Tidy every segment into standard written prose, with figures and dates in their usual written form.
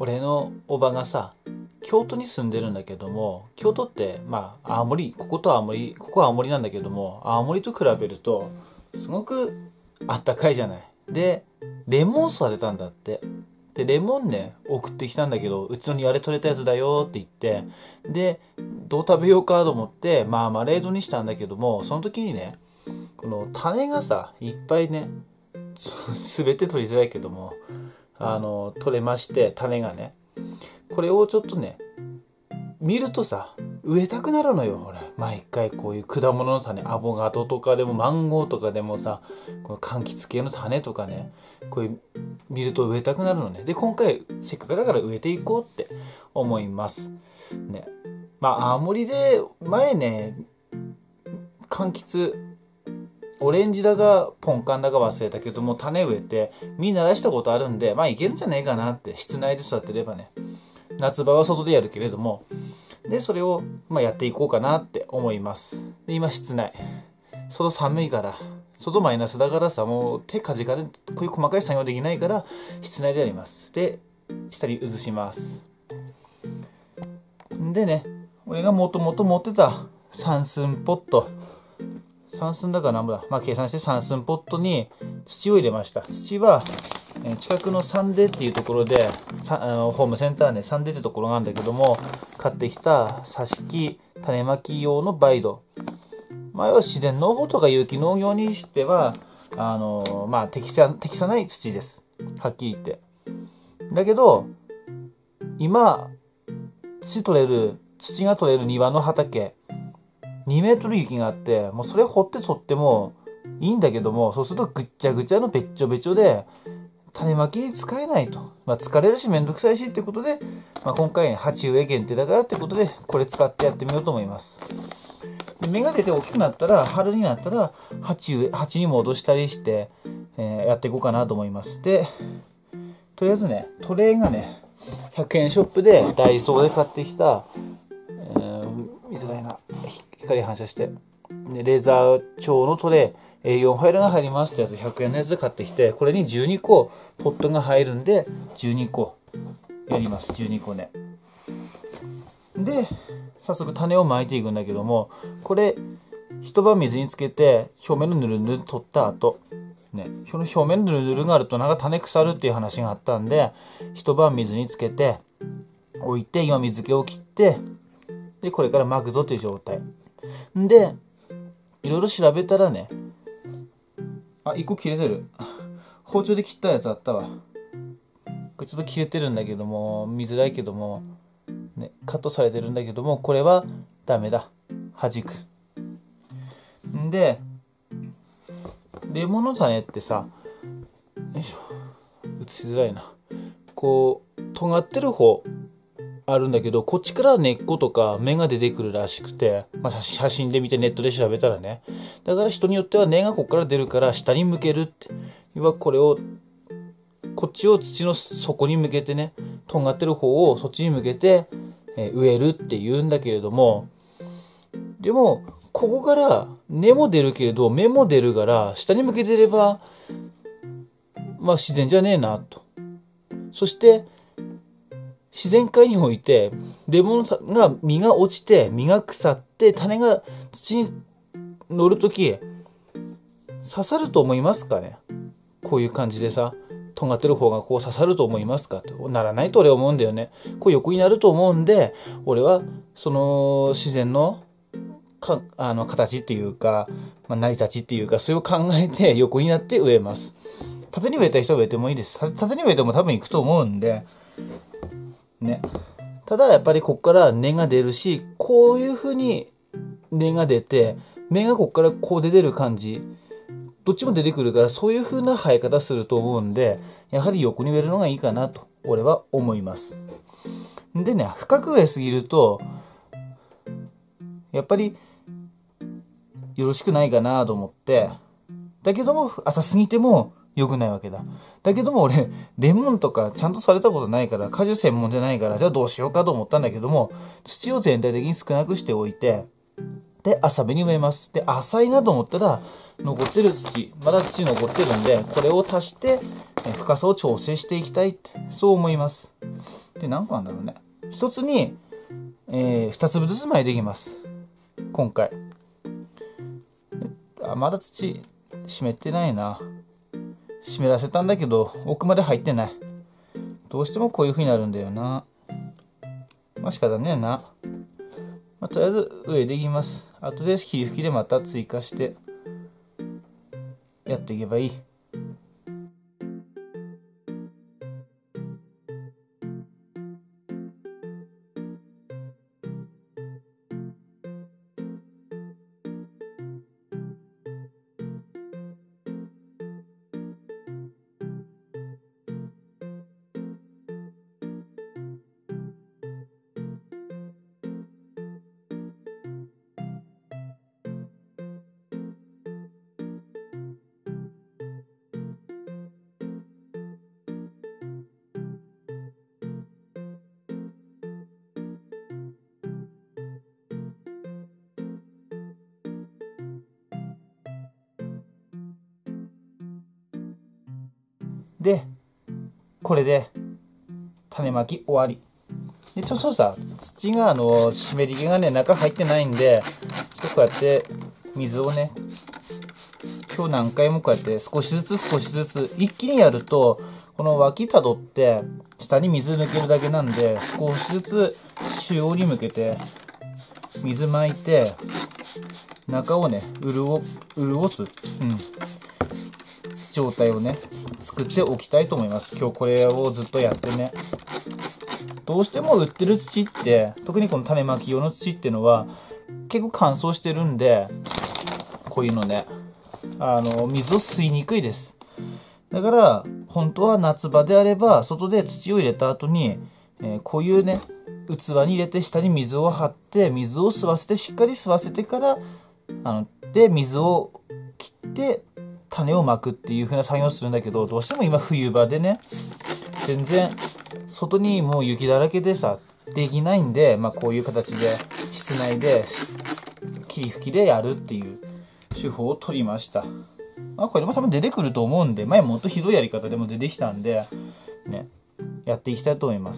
俺のおばがさ、京都に住んでるんだけども、京都って青森、ここは青森なんだけども、青森と比べるとすごくあったかいじゃない。でレモン育てたんだって。でレモンね送ってきたんだけど、うちの庭で採れたやつだよって言って、でどう食べようかと思ってマーマレードにしたんだけども、その時にね、この種がさいっぱいね、全て取りづらいけども取れまして、種がね、これをちょっとね見るとさ植えたくなるのよ。ほら毎回こういう果物の種、アボカドとかでもマンゴーとかでもさ、この柑橘系の種とかね、こういう見ると植えたくなるのね。で今回せっかくだから植えていこうって思いますね。青森で前ね、柑橘オレンジだかポンカンだか忘れたけども、種植えて実ならしたことあるんで、いけるんじゃないかなって。室内で育てればね、夏場は外でやるけれども、でそれをやっていこうかなって思います。で今室内、外寒いから、外マイナスだからさ、もう手かじかでこういう細かい作業できないから室内でやります。で下に移します。でね、俺がもともと持ってた三寸ポット、3寸だから何ぼだ、計算して3寸ポットに土を入れました。土は近くのサンデーっていうところで、ホームセンターね、サンデーってところがあるんだけども、買ってきた挿し木種まき用のバイド、要は自然農法とか有機農業にしては適さない土です、はっきり言って。だけど今土が取れる庭の畑2メートル雪があって、もうそれ掘って取ってもいいんだけども、そうするとぐっちゃぐちゃのべっちょべちょで種まきに使えないと、疲れるしめんどくさいしってことで、今回鉢植え限定だからってことでこれ使ってやってみようと思います。で芽が出て大きくなったら、春になったら鉢に戻したりして、やっていこうかなと思います。でとりあえずね、トレイがね100円ショップでダイソーで買ってきた、見づらいな、光反射してレーザー調のトレイ、A4 ファイルが入りますってやつ、100円のやつで買ってきて、これに12個ポットが入るんで12個やります。12個ね。で早速種をまいていくんだけども、これ一晩水につけて表面のぬるぬる取った後ね、その表面のぬるぬるがあると種腐るっていう話があったんで、一晩水につけて置いて、今水気を切って、でこれからまくぞという状態で、いろいろ調べたらね、1個切れてる、包丁で切ったやつあったわ。これちょっと切れてるんだけども、見づらいけども、カットされてるんだけども、これはダメだ、弾く。んでレモンの種ってさ、よいしょ、映しづらいな、こう尖ってる方あるんだけど、こっちから根っことか芽が出てくるらしくて、写真で見てネットで調べたらね、だから人によっては根がこっから出るから下に向けるって、要はこっちを土の底に向けてね、とんがってる方をそっちに向けて、植えるって言うんだけれども、でもここから根も出るけれど芽も出るから下に向けてれば自然じゃねえなと。そして自然界においてレモンが実が落ちて実が腐って種が土に乗るとき刺さると思いますかね。こういう感じでさ、とんがってる方がこう刺さると思いますかって、ならないと俺は思うんだよね。こう横になると思うんで、俺はその自然の形っていうか、成り立ちっていうか、それを考えて横になって植えます。縦に植えた人は植えてもいいです。縦に植えても多分いくと思うんでね。ただやっぱりこっから根が出るし、こういう風に根が出て芽がこっからこう出てる感じ、どっちも出てくるから、そういう風な生え方すると思うんで、やはり横に植えるのがいいかなと俺は思います。でね、深く植えすぎるとやっぱりよろしくないかなと思って、だけども浅すぎても良くないわけだ。だけども俺レモンとかちゃんとされたことないから、果樹専門じゃないから、じゃあどうしようかと思ったんだけども、土を全体的に少なくしておいて、で浅めに植えます。で浅いなと思ったら残ってる土、まだ土残ってるんで、これを足して深さを調整していきたいって、そう思います。 で、何個なんだろうね。一つに、2粒ずつ巻いていきます。今回。まだ土湿ってないな。湿らせたんだけど奥まで入ってない。どうしてもこういう風になるんだよな。まあ仕方ねえな。とりあえず上でいきます。後で霧吹きでまた追加してやっていけばいい。で、これで種まき終わり。で、ちょっとさ、土が湿り気がね、中入ってないんで、ちょっとこうやって水をね、今日何回もこうやって少しずつ一気にやると、この脇たどって下に水抜けるだけなんで、少しずつ中央に向けて水まいて、中をね、潤す、状態をね、作っておきたいと思います。今日これをずっとやってね。どうしても売ってる土って、特にこの種まき用の土っていうのは結構乾燥してるんで、こういうのね、水を吸いにくいです。だから本当は夏場であれば外で土を入れた後に、こういうね器に入れて下に水を張って水を吸わせてしっかり吸わせてからで水を切って種をまくっていう風な作業をするんだけど、どうしても今冬場でね、全然外にもう雪だらけでさできないんで、こういう形で室内で霧吹きでやるっていう手法を取りました。これも多分出てくると思うんで、前もっとひどいやり方でも出てきたんでね、やっていきたいと思います。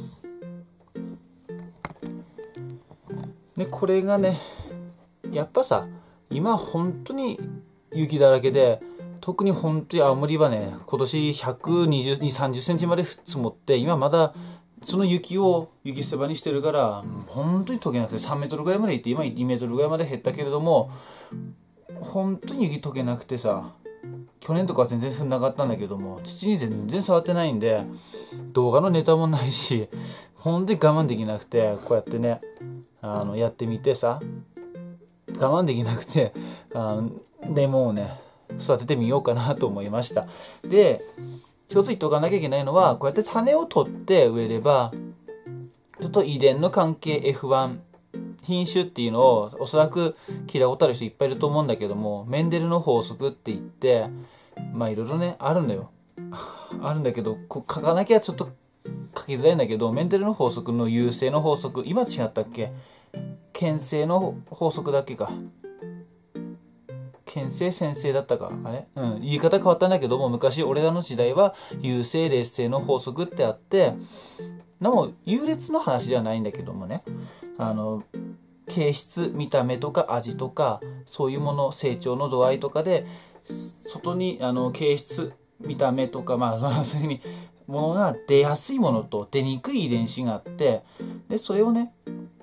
で、これがね、やっぱさ、今本当に雪だらけで、特に本当に青森はね、今年120、30センチまで積もって、今まだその雪を雪捨て場にしてるから、本当に溶けなくて3メートルぐらいまで行って、今2メートルぐらいまで減ったけれども、本当に雪溶けなくてさ、去年とかは全然降んなかったんだけども、土に全然触ってないんで、動画のネタもないし、本当に我慢できなくて、こうやってね、やってみてさ、我慢できなくて、レモンをね、育ててみようかなと思いました。で、一つ言っておかなきゃいけないのは、こうやって種を取って植えれば、ちょっと遺伝の関係 F1 品種っていうのをおそらく聞いたことある人いっぱいいると思うんだけども、メンデルの法則って言って、いろいろねあるんだよ。あるんだけど、書かなきゃちょっと書きづらいんだけど、メンデルの法則の優勢の法則、今違ったっけ？牽制の法則だっけか。牽制先生だったか、言い方変わったんだけども、昔俺らの時代は優勢劣勢の法則ってあって、でも優劣の話ではないんだけどもね、形質、見た目とか味とかそういうもの、成長の度合いとかで外に形質、見た目とかそういうふうにものが出やすいものと出にくい遺伝子があって、でそれをね、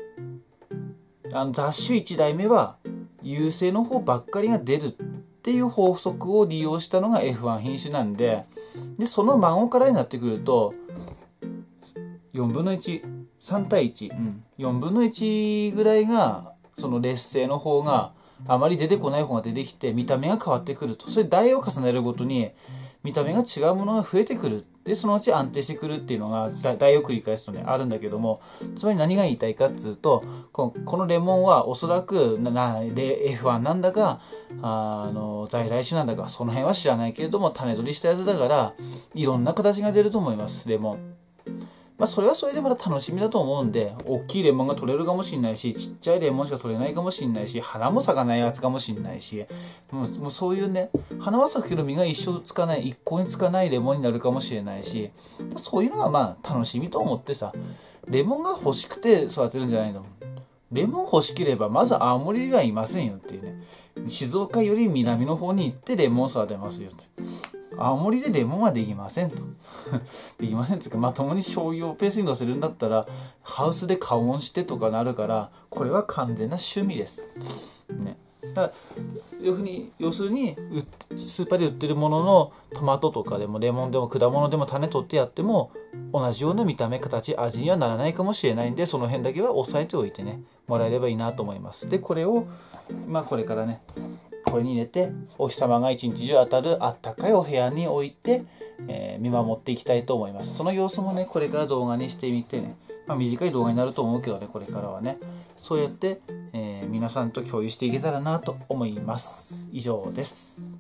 雑種1代目は優勢の方ばっかりが出るっていう法則を利用したのが F1 品種なんで、その孫からになってくると4分の1、3対1、4分の1ぐらいがその劣勢の方があまり出てこない方が出てきて、見た目が変わってくると、それ代を重ねるごとに見た目が違うものが増えてくる。でそのうち安定してくるっていうのが代を繰り返すとねあるんだけども、つまり何が言いたいかっつうと、このレモンはおそらくF1 なんだか在来種なんだかその辺は知らないけれども、種取りしたやつだからいろんな形が出ると思います。レモンそれはそれでまた楽しみだと思うんで、大きいレモンが取れるかもしれないし、ちっちゃいレモンしか取れないかもしれないし、花も咲かないやつかもしれないし、もうそういうね、花は咲くけど実が一生つかない、一向につかないレモンになるかもしれないし、そういうのは楽しみと思ってさ、レモンが欲しくて育てるんじゃないの。レモン欲しければまず青森にはいませんよっていうね。静岡より南の方に行ってレモン育てますよって。青森でレモンはできませんと。できませんっていうか、まともに商業ペースに乗せるんだったら、ハウスで加温してとかなるから、これは完全な趣味です。ね。だから要するにスーパーで売ってるもののトマトとかでもレモンでも果物でも種取ってやっても同じような見た目形味にはならないかもしれないんで、その辺だけは押さえておいてねもらえればいいなと思います。でこれをこれからねこれに入れてお日様が一日中当たるあったかいお部屋に置いて、見守っていきたいと思います。その様子もねこれから動画にしてみてね、短い動画になると思うけどね、これからはねそうやって、皆さんと共有していけたらなと思います。以上です。